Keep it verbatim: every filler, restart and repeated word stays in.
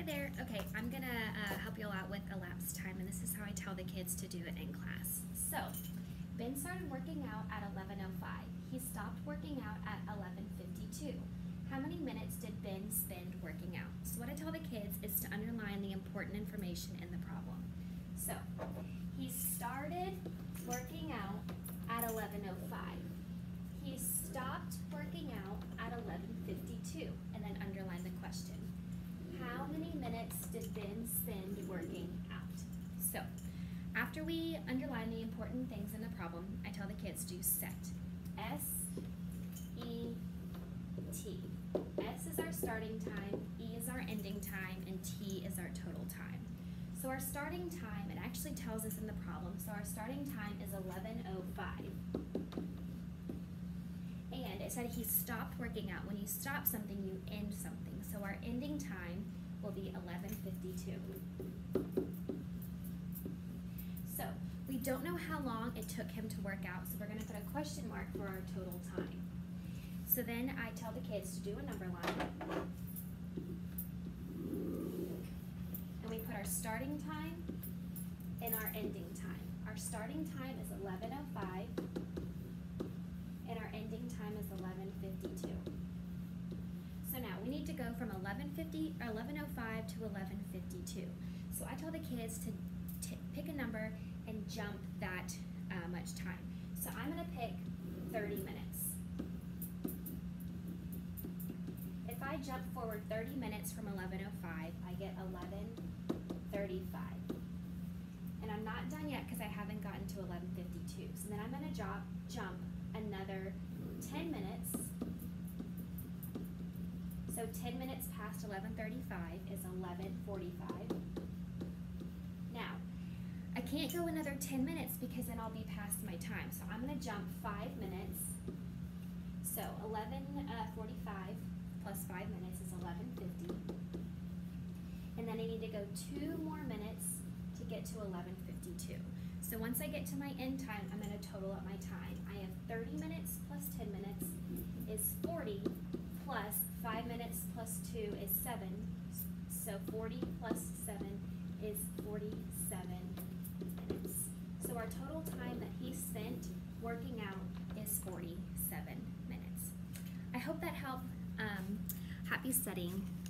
Hi there. Okay, I'm gonna uh, help you all out with elapsed time, and this is how I tell the kids to do it in class. So, Ben started working out at eleven oh five. He stopped working out at eleven fifty-two. How many minutes did Ben spend working out? So what I tell the kids is to underline the important information in the problem. So, he started working out at eleven oh five. He stopped working out at eleven fifty-two, and then underline the question. How many minutes did Ben spend working out? So, after we underline the important things in the problem, I tell the kids to set. S E T. S is our starting time, E is our ending time, and T is our total time. So our starting time, it actually tells us in the problem, so our starting time is eleven oh five. And it said he stopped working out. When you stop something, you end something. So our ending time will be eleven fifty-two. So we don't know how long it took him to work out, so we're going to put a question mark for our total time. So then I tell the kids to do a number line. And we put our starting time and our ending time. Our starting time is eleven oh five. And our ending time is eleven fifty-two. So now we need to go from eleven fifty or eleven oh five to eleven fifty-two. So I tell the kids to t pick a number and jump that uh, much time. So I'm going to pick thirty minutes. If I jump forward thirty minutes from eleven oh five, I get eleven thirty-five. And I'm not done yet because I haven't gotten to eleven fifty-two. So then I'm going to jump jump another ten minutes. So ten minutes past eleven thirty-five is eleven forty-five. Now, I can't go another ten minutes because then I'll be past my time. So I'm going to jump five minutes. So eleven forty-five plus five minutes is eleven fifty. And then I need to go two more minutes to get to eleven fifty-two. So once I get to my end time, I'm going to total up my time. I have thirty minutes plus ten minutes is forty, plus five minutes plus two is seven. So forty plus seven is forty-seven minutes. So our total time that he spent working out is forty-seven minutes. I hope that helped. Um, happy studying.